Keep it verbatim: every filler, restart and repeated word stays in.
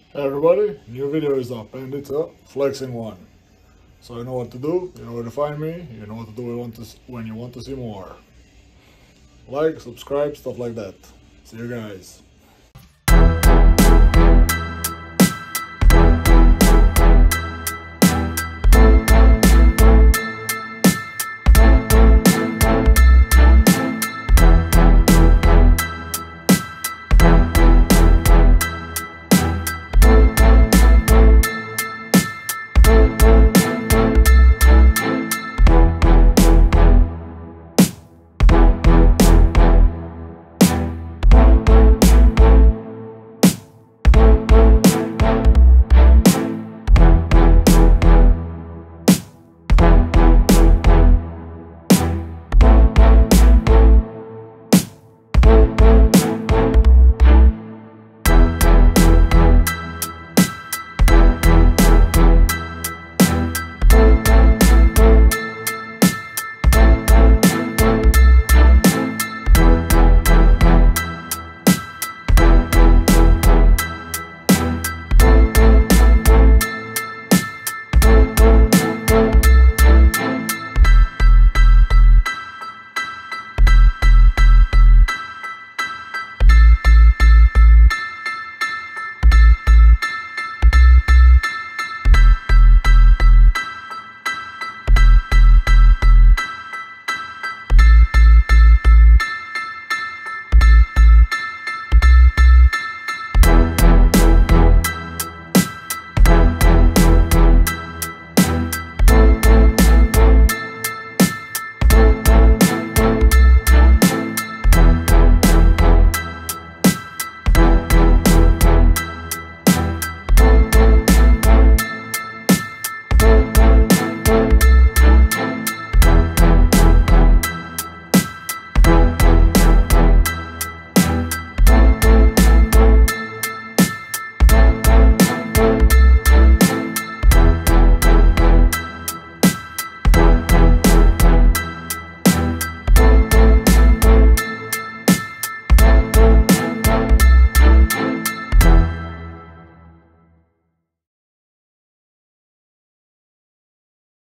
Hey everybody, new video is up and it's a flexing one. So you know what to do, you know where to find me, you know what to do when you want to, when you want to see more. Like, subscribe, stuff like that. See you guys.